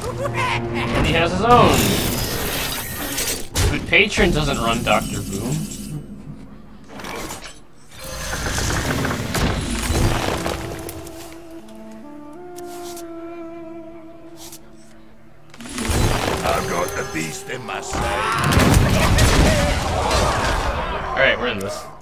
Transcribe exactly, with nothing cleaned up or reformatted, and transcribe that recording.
And he has his own. But Patron doesn't run Doctor Boom. I've got the beast in my sight. Alright, we're in this.